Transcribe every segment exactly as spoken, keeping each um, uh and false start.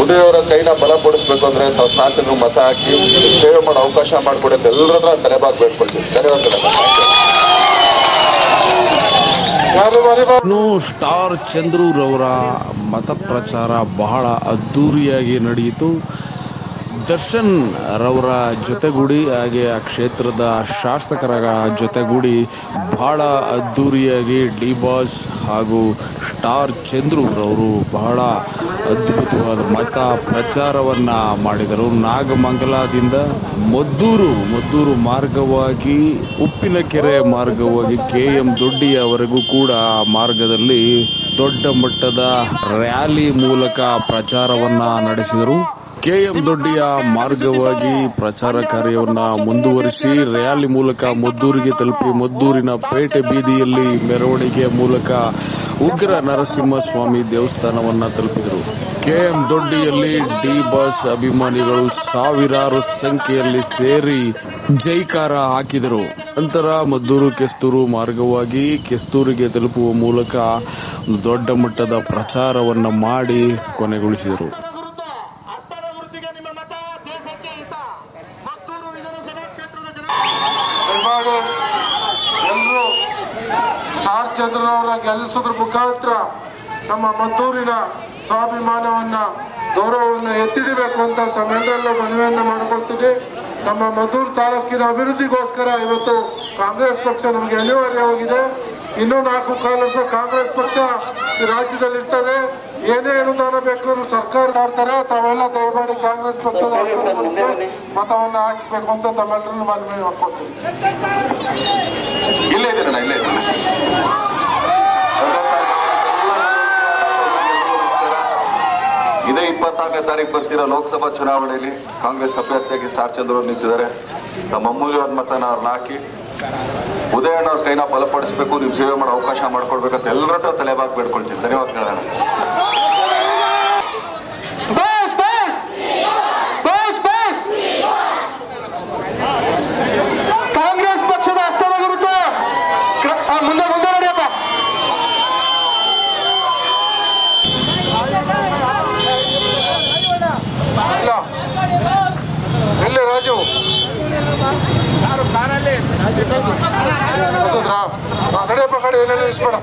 ಉದಯವರ ಕೈನ ಬಲಪಡಿಸಬೇಕು ಅಂದ್ರೆ ತಾವು ಶಾಸಕರು ಮತ ಹಾಕಿ ಸೇವೆ ಮಾಡೋ ಅವಕಾಶ ಮಾಡಿಕೊಡಿ ಅಂತ ಎಲ್ಲರ ಹತ್ರ ತಲೆಬಾಗಿ ಬೇಡ್ಕೊಳ್ತೀವಿ. ಧನ್ಯವಾದಗಳು. ಸ್ಟಾರ್ ಚಂದ್ರರವರ ಮತ ಪ್ರಚಾರ ಬಹಳ ಅದ್ಧೂರಿಯಾಗಿ ನಡೆಯಿತು. ದರ್ಶನ್ ರವರ ಜೊತೆಗೂಡಿ ಹಾಗೆ ಆ ಕ್ಷೇತ್ರದ ಶಾಸಕರ ಜೊತೆಗೂಡಿ ಬಹಳ ಅದ್ಧೂರಿಯಾಗಿ ಡಿ ಬಾಸ್ ಹಾಗೂ ಸ್ಟಾರ್ ಚಂದ್ರರವರು ಬಹಳ ಅದ್ಭುತವಾದ ಮತ ಪ್ರಚಾರವನ್ನು ಮಾಡಿದರು. ನಾಗಮಂಗಲದಿಂದ ಮದ್ದೂರು ಮದ್ದೂರು ಮಾರ್ಗವಾಗಿ ಉಪ್ಪಿನಕೆರೆ ಮಾರ್ಗವಾಗಿ ಕೆ ಎಂ ದೊಡ್ಡಿಯವರೆಗೂ ಕೂಡ ಆ ಮಾರ್ಗದಲ್ಲಿ ದೊಡ್ಡ ಮಟ್ಟದ ರ್ಯಾಲಿ ಮೂಲಕ ಪ್ರಚಾರವನ್ನು ನಡೆಸಿದರು. ಕೆ ಎಂ ದೊಡ್ಡಿಯ ಮಾರ್ಗವಾಗಿ ಪ್ರಚಾರ ಕಾರ್ಯವನ್ನು ಮುಂದುವರಿಸಿ ರ್ಯಾಲಿ ಮೂಲಕ ಮದ್ದೂರಿಗೆ ತಲುಪಿ ಮದ್ದೂರಿನ ಪೇಟೆ ಬೀದಿಯಲ್ಲಿ ಮೆರವಣಿಗೆ ಮೂಲಕ ಉಗ್ರ ನರಸಿಂಹಸ್ವಾಮಿ ದೇವಸ್ಥಾನವನ್ನು ತಲುಪಿದರು. ಕೆ ಎಂ ದೊಡ್ಡಿಯಲ್ಲಿ ಡಿ ಬಾಸ್ ಅಭಿಮಾನಿಗಳು ಸಾವಿರಾರು ಸಂಖ್ಯೆಯಲ್ಲಿ ಸೇರಿ ಜೈಕಾರ ಹಾಕಿದರು. ನಂತರ ಮದ್ದೂರು ಕೆಸ್ತೂರು ಮಾರ್ಗವಾಗಿ ಕೆಸ್ತೂರಿಗೆ ತಲುಪುವ ಮೂಲಕ ದೊಡ್ಡ ಮಟ್ಟದ ಪ್ರಚಾರವನ್ನು ಮಾಡಿ ಕೊನೆಗೊಳಿಸಿದರು. ಎಲ್ಲರೂ ಸ್ಟಾರ್ ಚಂದ್ರರವರ ಗೆಲ್ಲಿಸೋದ್ರ ಮುಖಾಂತರ ನಮ್ಮ ಮದ್ದೂರಿನ ಸ್ವಾಭಿಮಾನವನ್ನ ಗೌರವವನ್ನು ಎತ್ತಿಡಬೇಕು ಅಂತ ತಮ್ಮೆಲ್ಲರಲ್ಲೂ ಮನವಿಯನ್ನು ಮಾಡಿಕೊಳ್ತೀವಿ. ನಮ್ಮ ಮದ್ದೂರು ತಾಲೂಕಿನ ಅಭಿವೃದ್ಧಿಗೋಸ್ಕರ ಇವತ್ತು ಕಾಂಗ್ರೆಸ್ ಪಕ್ಷ ನಮಗೆ ಅನಿವಾರ್ಯವಾಗಿದೆ. ಇನ್ನೂ ನಾಲ್ಕು ಕಾಲ ವರ್ಷ ಕಾಂಗ್ರೆಸ್ ಪಕ್ಷ ಈ ರಾಜ್ಯದಲ್ಲಿ ಇರ್ತದೆ. ಏನೇ ಅನುದಾನ ಬೇಕು ಸರ್ಕಾರ ಮಾಡ್ತಾರೆ. ತಾವೆಲ್ಲ ದಯಮಾಡಿ ಕಾಂಗ್ರೆಸ್ ಪಕ್ಷದ ಮತವನ್ನು ಹಾಕಬೇಕು ಅಂತ ತಮ್ಮೆಲ್ಲರನ್ನು ಮನವಿ ಮಾಡ್ಕೊಳ್ತೀವಿ. ಇಲ್ಲೇ ಇದ್ದೀರಣ್ಣ, ಇಲ್ಲೇ ಇದ್ದೀರ. ಇದೇ ಇಪ್ಪತ್ತಾರನೇ ತಾರೀಕು ಬರ್ತಿರೋ ಲೋಕಸಭಾ ಚುನಾವಣೆಯಲ್ಲಿ ಕಾಂಗ್ರೆಸ್ ಅಭ್ಯರ್ಥಿಯಾಗಿ ಸ್ಟಾರ್ ಚಂದ್ರ ಅವರು ನಿಂತಿದ್ದಾರೆ. ನಮ್ಮ ಅಮೂಲ್ಯವಾದ ಮತನ ಅವ್ರನ್ನ ಹಾಕಿ ಉದಯಣ್ಣ ಅವ್ರ ಕೈನ ಬಲಪಡಿಸಬೇಕು, ನೀವು ಸೇವೆ ಮಾಡೋ ಅವಕಾಶ ಮಾಡ್ಕೊಡ್ಬೇಕಂತ ಎಲ್ಲರ ಹತ್ರ ತಲೆಬಾಗಿ ಬೇಡ್ಕೊಳ್ತೀನಿ. ಧನ್ಯವಾದಗಳಣ್ಣ. ಕಾಂಗ್ರೆಸ್ ಪಕ್ಷದ ಹಸ್ತದ ಗುರುತು ಮುಂದೆ ಮುಂದೆ ನಡೆಯಪ್ಪ. ಎಲ್ಲಿ ರಾಜು ನಡೆಯಪ್ಪ ಕಡೆ ಏನೇನು ಇಸ್ಬೇಡ.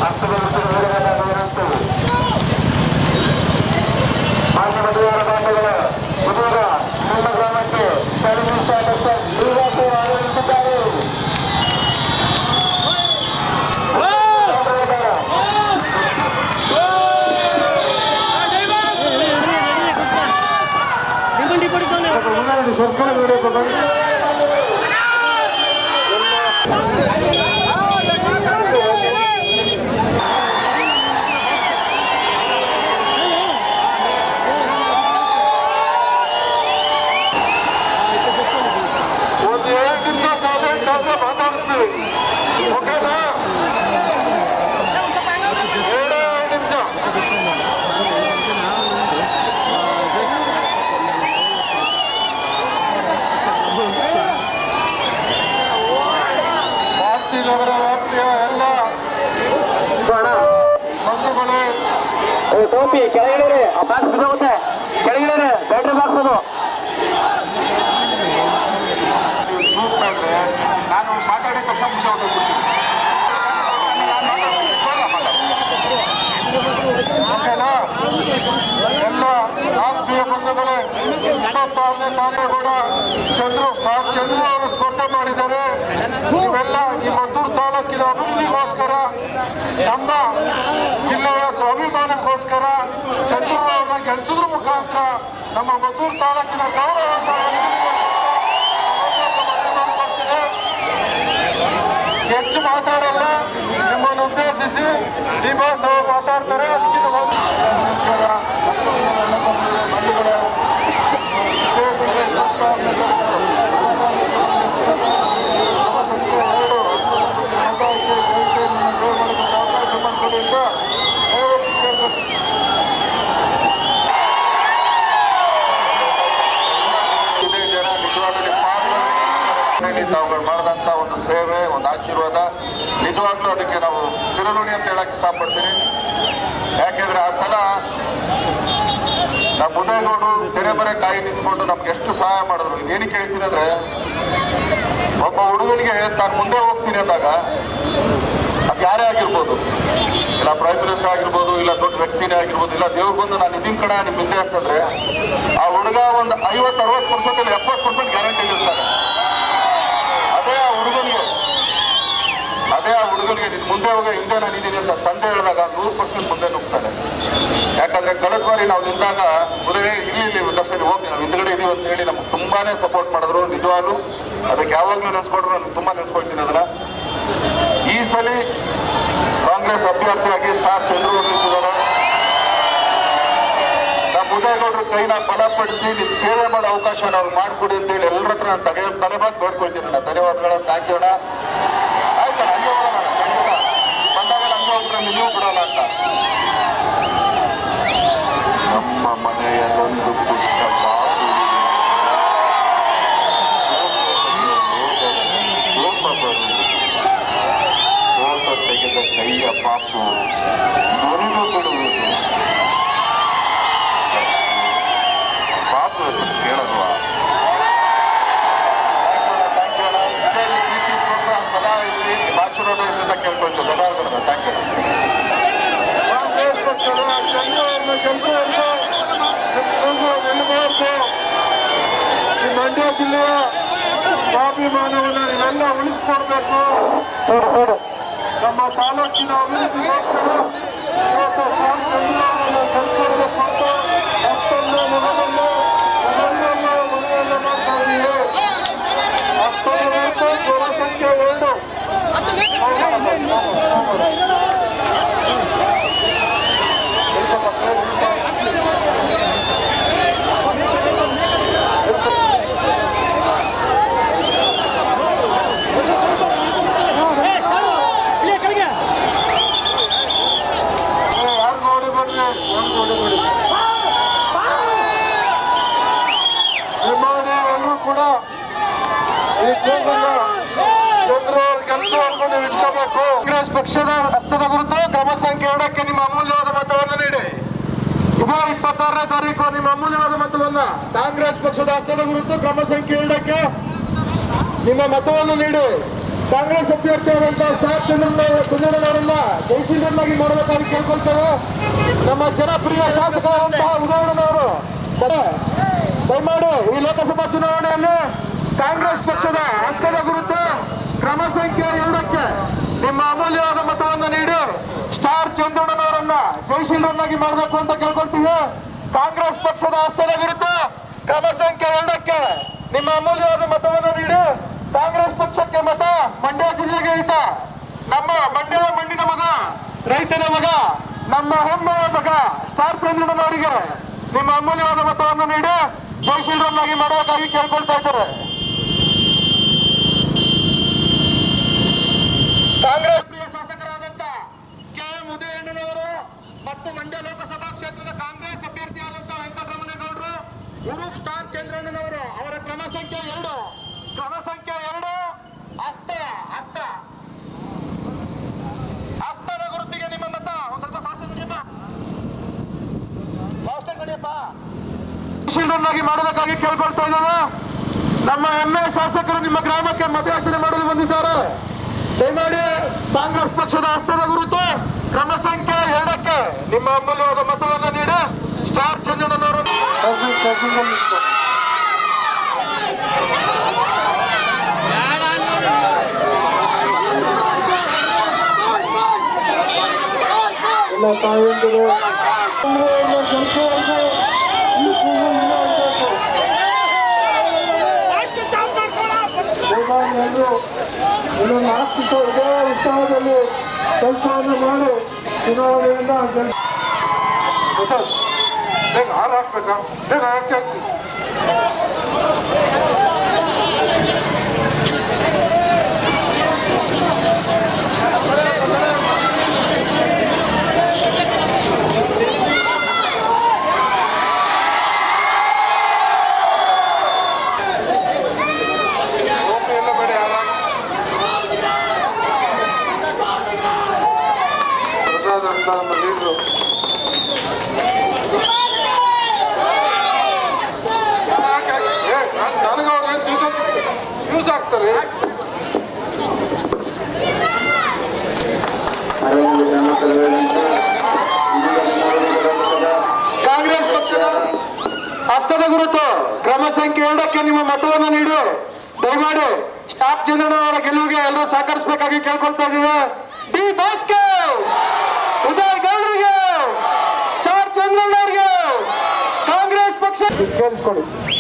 ಸರ್ಕಾರ ಒಂದು ಎರಡು ನಿಮಿಷ ಸಾಧನೆ ಮಾತಾಡಿಸ್ತೀವಿ. ಓಕೆನಾ? ಎರಡೇ ಎರಡು ನಿಮಿಷ. ನಗರ ವ್ಯಾಪ್ತಿಯ ಎಲ್ಲ ಬಂಧುಗಳೇ, ಟೋಪಿ ಕೆಳಗಿಡೆ ಬಾಕ್ಸ್ ಬಿದ್ದೋಗುತ್ತೆ, ಕೆಳಗಿಡೆ ಬ್ಯಾಟ್ರಿ ಬಾಕ್ಸ್ ಅದು. ನಾನು ಮಾತಾಡಿ ತಕ್ಷಣ ಮುಂದೆ ಹೊರಟೋಗ್ಬಿಡ್ತೀನಿ. ಓಕೆನಾ? ಎಲ್ಲ ಆತ್ಮೀಯ ಬಂಧುಗಳೇ, ಇಪ್ಪತ್ತಾರನೇ ತಾರೀಕು ಕೂಡ ಚಂದ್ರು ಸ್ಟಾರ್ ಚಂದ್ರು ಅವರು ಸ್ಪರ್ಧೆ ಮಾಡಿದ್ದಾರೆ. ನೀವೆಲ್ಲ ಈ ಮದ್ದೂರು ತಾಲೂಕಿನ ಅಭಿವೃದ್ಧಿಗೋಸ್ಕರ, ನಮ್ಮ ಜಿಲ್ಲೆಯ ಸ್ವಾಭಿಮಾನಕ್ಕೋಸ್ಕರ ಚಂದ್ರು ಅವರನ್ನ ಗೆಲ್ಲಿಸೋದ್ರ ಮುಖಾಂತರ ನಮ್ಮ ಮದ್ದೂರು ತಾಲೂಕಿನ ಗೌರವವನ್ನು ಹೆಚ್ಚು ಮಾತಾಡಲ್ಲ. ನಿಮ್ಮನ್ನು ಉದ್ದೇಶಿಸಿ ಡಿ ಬಾಸ್ ಅವರು ಮಾತಾಡ್ತಾರೆ. ಅದಕ್ಕಿಂತ ತಾವುಗಳು ಮಾಡಿದಂಥ ಒಂದು ಸೇವೆ, ಒಂದು ಆಶೀರ್ವಾದ ನಿಜವಾಗ್ಲೂ ಅದಕ್ಕೆ ನಾವು ಚಿರಋಣಿ ಅಂತ ಹೇಳಕ್ ಇಷ್ಟಪಡ್ತೀನಿ. ಯಾಕೆಂದ್ರೆ ಆ ಸಲ ನಮ್ಮ ಮುದೇಗೌಡರು ತೆರೆ ಬರೆ ಕಾಯಿ ನಿಂತ್ಕೊಂಡು ನಮ್ಗೆ ಎಷ್ಟು ಸಹಾಯ ಮಾಡಿದ್ರು. ಏನಕ್ಕೆ ಹೇಳ್ತೀನಿ ಅಂದ್ರೆ, ಒಬ್ಬ ಹುಡುಗನಿಗೆ ತಾನು ಮುಂದೆ ಹೋಗ್ತೀನಿ ಅಂದಾಗ ಅದು ಯಾರೇ ಆಗಿರ್ಬೋದು, ಇಲ್ಲ ಪ್ರೈಮ್ ಮಿನಿಸ್ಟರ್ ಆಗಿರ್ಬೋದು, ಇಲ್ಲ ದೊಡ್ಡ ವ್ಯಕ್ತಿನೇ ಆಗಿರ್ಬೋದು, ಇಲ್ಲ ದೇವ್ರು ಬಂದು ನಾನು ಇದೀನ್ ಕಡೆ ನಿಮ್ ಹಿಂದೆ ಅಂತಂದ್ರೆ ಆ ಹುಡುಗ ಒಂದು ಐವತ್ತು ಅರವತ್ತು ಪರ್ಸೆಂಟ್ ಇಲ್ಲ ಎಪ್ಪತ್ತು ಪರ್ಸೆಂಟ್ ಗ್ಯಾರಂಟಿ ಇರ್ತಾರೆ. ಅದೇ ಆ ಹುಡುಗನಿಗೆ ಅದೇ ಆ ಹುಡುಗನಿಗೆ ನಿನ್ ಮುಂದೆ ಹೋಗಿ ಹಿಂದೆ ನಾನು ಇದೀನಿ ಅಂತ ತಂದೆ ಹೇಳಿದಾಗ ನೂರು ಪರ್ಸೆಂಟ್ ಮುಂದೆ ನುಗ್ತಾರೆ. ಯಾಕಂದ್ರೆ ಕಳೆದ ಬಾರಿ ನಾವು ನಿಂತಾಗ ಉದಯ ಇಲ್ಲಿ ಇಲ್ಲಿ ದರ್ಶನ ಹೋಗಿ ನಾವು ಹಿಂದ್ಗಡೆ ಇದೀವಿ ಅಂತ ಹೇಳಿ ನಮ್ಗೆ ತುಂಬಾನೇ ಸಪೋರ್ಟ್ ಮಾಡಿದ್ರು. ನಿಜವಾಗ್ಲು ಅದಕ್ಕೆ ಯಾವಾಗ್ಲೂ ನೆನೆಸ್ಕೊಂಡ್ರು, ನಾನು ತುಂಬಾ ನೆನೆಸ್ಕೊಳ್ತೀನಿ ಅದನ್ನ. ಈ ಸಲ ಕಾಂಗ್ರೆಸ್ ಅಭ್ಯರ್ಥಿಯಾಗಿ ಸ್ಟಾರ್ ಚಂದ್ರು ನಿಂತಿದ್ದಾರೆ. ನಮ್ಮ ಮುದೇಗೌಡರ ಕೈನ ಬಲಪಡಿಸಿ ನಿಮ್ ಸೇವೆ ಮಾಡೋ ಅವಕಾಶ ನಾವು ಮಾಡಿಕೊಡಿ ಅಂತ ಹೇಳಿ ಎಲ್ಲರ ಹತ್ರ ನಾನು ತಲೆ ತಲೆಬಾಗಿ ಬೇಡ್ಕೊಳ್ತೀನಿ ಅಣ್ಣ. ಧನ್ಯವಾದಗಳನ್ನ ಥ್ಯಾಂಕ್ ಯು ಅಣ್ಣ. ಆಯ್ತಣ್ಣ, ಹಂಗೆ ಹೋಗೋಣ ಖಂಡಿತ ಬಂದಾಗೆಲ್ಲ ಹಂಗೆ ಹೋಗ್ರೆ ನೀವು ಬಿಡೋಲ್ಲ ಅಂತ. ನಮ್ಮ ಮನೆಯಲ್ಲೊಂದು ಪುಟ್ಟ ಬಾಬು ಫೋಟೋ ತೆಗೆದ ಕೈಯ ಪಾಪು ಮುರಿದು ಬಿಡುವುದು. ಪಾಪು ಹೆಸರು ಕೇಳಲ್ವಾ? ಸದಾ ಇರಲಿ, ನಿಮ್ಮ ಆಶೀರ್ವಾದದಿಂದ ಕೇಳ್ಕೊಳ್ತೀವಿ. ಧನ್ಯವಾದಗಳು, ಥ್ಯಾಂಕ್ ಯು. ಕಾಂಗ್ರೆಸ್ ಪಕ್ಷದ ಚಂದ್ರವರನ್ನ ಗೆಲ್ಲಿಸುವಂತೆ ನಿಲ್ಲಬಾರ್ದು. ಈ ಮಂಡ್ಯ ಜಿಲ್ಲೆಯ ಸ್ವಾಭಿಮಾನವನ್ನು ನೀವೆಲ್ಲ ಉಳಿಸಿಕೊಡ್ಬೇಕು. ನಮ್ಮ ತಾಲೂಕಿನ ಅಭಿವೃದ್ಧಿಗೋಸ್ಕರ ಇವತ್ತು ಸ್ಟಾರ್ ಚಂದ್ರವರನ್ನು ಗೆಲ್ಲಿಸಬೇಕು ಅಂತ ಮತ್ತೊಂದು ಮನವನ್ನು ಮನೆಯನ್ನ ಮನೆಯನ್ನ ಮಾಡ್ತಾ ಇದ್ದೀವಿ. ಹತ್ತೊಂಬತ್ತು ಜನಸಂಖ್ಯೆ ಎರಡು ಎಲ್ಲರೂ ಕೂಡ ಈ ಕೂಗನ್ನ ಚಂದ್ರವ್ರ ಕೆಲಸವನ್ನು ನೀವು ಇಟ್ಕೋಬೇಕು. ಕಾಂಗ್ರೆಸ್ ಪಕ್ಷದ ಹಸ್ತದ ಕುರಿತು ಕ್ರಮ ಸಂಖ್ಯೆ ಎರಡಕ್ಕೆ ನಿಮ್ಮ ಅಮೂಲ್ಯವಾದ ಮತವನ್ನು ನೀಡಿ. ಇದೇ ಇಪ್ಪತ್ತಾರನೇ ತಾರೀಕು ನಿಮ್ಮ ಅಮೂಲ್ಯವಾದ ಮತವನ್ನ ಕಾಂಗ್ರೆಸ್ ಪಕ್ಷದ ಹಸ್ತದ ಕುರಿತು ಕ್ರಮ ಸಂಖ್ಯೆ ಎರಡಕ್ಕೆ ನಿಮ್ಮ ಮತವನ್ನು ನೀಡಿ ಕಾಂಗ್ರೆಸ್ ಅಭ್ಯರ್ಥಿಯಾದಂತಹ ಸ್ಟಾರ್ ಚಂದ್ರನವರನ್ನ ಜಯಶೀಲರನ್ನಾಗಿ ಮಾಡಬೇಕಾಗಿ ಕೇಳ್ಕೊಳ್ತೇವೆ. ನಮ್ಮ ಜನಪ್ರಿಯ ಶಾಸಕರಾದಂತಹ ಉದಯಣ್ಣನವರು ದಯಮಾಡಿ ಈ ಲೋಕಸಭಾ ಚುನಾವಣೆಯಲ್ಲಿ ಕಾಂಗ್ರೆಸ್ ಪಕ್ಷದ ಹಸ್ತದ ಕುರಿತು ಕ್ರಮ ಸಂಖ್ಯೆ ಎರಡಕ್ಕೆ ನಿಮ್ಮ ಅಮೂಲ್ಯವಾದ ಮತವನ್ನು ನೀಡಿ ಸ್ಟಾರ್ ಚಂದ್ರಣ್ಣನವರನ್ನ ಜಯಶೀಲರನ್ನಾಗಿ ಮಾಡಬೇಕು ಅಂತ ಕೇಳ್ಕೊಳ್ತೀವಿ. ಕಾಂಗ್ರೆಸ್ ಪಕ್ಷದ ಹಸ್ತದ ವಿರುದ್ಧ ಕ್ರಮ ಸಂಖ್ಯೆ ಎರಡಕ್ಕೆ ನಿಮ್ಮ ಅಮೂಲ್ಯವಾದ ಮತವನ್ನು ನೀಡಿ ಕಾಂಗ್ರೆಸ್ ಪಕ್ಷಕ್ಕೆ ಮತ. ಮಂಡ್ಯ ಜಿಲ್ಲೆಗೆ ಹಿತ, ನಮ್ಮ ಮಂಡ್ಯದ ಮಣ್ಣಿನ ಮಗ, ರೈತನ ಮಗ, ನಮ್ಮ ಹೆಮ್ಮೆಯ ಮಗ ಸ್ಟಾರ್ ಚಂದ್ರಣ್ಣನವರಿಗೆ ನಿಮ್ಮ ಅಮೂಲ್ಯವಾದ ಮತವನ್ನು ನೀಡಿ ಜಯಶೀಲರನ್ನಾಗಿ ಮಾಡಬೇಕಾಗಿ ಕೇಳ್ಕೊಳ್ತಾ ಇದ್ದಾರೆ. ಕಾಂಗ್ರೆಸ್ ಪ್ರಿಯ ಶಾಸಕರಾದಂತ ಕೆ ಎಂ ಉದಯಣ್ಣನವರು ಮತ್ತು ಮಂಡ್ಯ ಲೋಕಸಭಾ ಕ್ಷೇತ್ರದ ಕಾಂಗ್ರೆಸ್ ಅಭ್ಯರ್ಥಿಯಾದಂತಹ ವೆಂಕಟರಮಣೇಗೌಡರು ಉರುಫ್ ಸ್ಟಾರ್ ಚಂದ್ರಣ್ಣನವರು ಅವರ ಕ್ರಮ ಸಂಖ್ಯೆ ಎರಡು ಕ್ರಮ ಸಂಖ್ಯೆ ಎರಡು ಹಸ್ತ ಹಸ್ತ ಹಸ್ತದ ಗುರುತಿಗೆ ನಿಮ್ಮ ಮತ. ಒಂದು ಸ್ವಲ್ಪ ಭಾಷೆ ನಡೆಯಪ್ಪ, ಭಾಷೆ ನಡೆಯಪ್ಪ. ಜಯಶೀಲರನ್ನಾಗಿ ಮಾಡಬೇಕಾಗಿ ಕೇಳ್ಕೊಳ್ತಾ ಇದ್ದೇವೆ. ನಮ್ಮ ಹೆಮ್ಮೆ ಶಾಸಕರು ನಿಮ್ಮ ಗ್ರಾಮಕ್ಕೆ ಮತಯಾಚನೆ ಮಾಡಲು ಬಂದಿದ್ದಾರೆ. ದಯಮಾಡಿ ಕಾಂಗ್ರೆಸ್ ಪಕ್ಷದ ಹಸ್ತದ ಗುರುತು ಕ್ರಮ ಸಂಖ್ಯೆ ಎರಡಕ್ಕೆ ನಿಮ್ಮ ಅಮೂಲ್ಯವಾದ ಮತವನ್ನು ನೀಡಿ ಸ್ಟಾರ್ ಚಂದ್ರಣ್ಣನವರು ಎಲ್ಲ ತಾಯಂದಿರು ಇದನ್ನು ಆರ್ಥಿಕ ಇದೇ ಉತ್ಸಾಹದಲ್ಲಿ ಕೆಲಸವನ್ನು ಮಾಡಿ ಚುನಾವಣೆಯಿಂದ ಬೇಗ ಹಾಲು ಹಾಕ್ಬೇಕಾ? ಬೇಗ ಹಾಕಿ ಹಾಕ್ತೀವಿ. ನಮ್ಮ ಲೀಡ್ರು ಕಾಂಗ್ರೆಸ್ ಪಕ್ಷದ ಹಸ್ತದ ಗುರುತು ಕ್ರಮ ಸಂಖ್ಯೆ ಎರಡಕ್ಕೆ ನಿಮ್ಮ ಮತವನ್ನು ನೀಡಿ ದಯಮಾಡಿ ಸ್ಟಾಪ್ ಚಂದ್ರಣ್ಣ ಅವರ ಗೆಲುವಿಗೆ ಎಲ್ಲರೂ ಸಹಕರಿಸಬೇಕಾಗಿ ಕೇಳ್ಕೊಳ್ತಾ ಇದ್ದೀವಿ. ಡಿ ಬಾಸ್ಕೆ ಉದಯ್ ಗೌಡ್ರಿಗೆ, ಸ್ಟಾರ್ ಚಂದ್ರಣ್ಣ ಅವರಿಗೆ, ಕಾಂಗ್ರೆಸ್ ಪಕ್ಷ ಕೇಳಿಸ್ಕೊಳ್ಳಿ.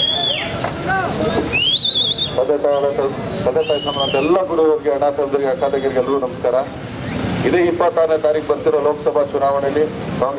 ತಂದೆ ತಾಯಿ ಎಲ್ಲ ಗುರುವರಿಗೆ, ಅಣ್ಣ ತಮ್ಮದರಿಗೆ, ಅಕ್ಕ ತಂಗಿರಿಗೆ ಎಲ್ಲರೂ ನಮಸ್ಕಾರ. ಇದೇ ಇಪ್ಪತ್ತಾರನೇ ತಾರೀಕು ಬರ್ತಿರೋ ಲೋಕಸಭಾ ಚುನಾವಣೆಯಲ್ಲಿ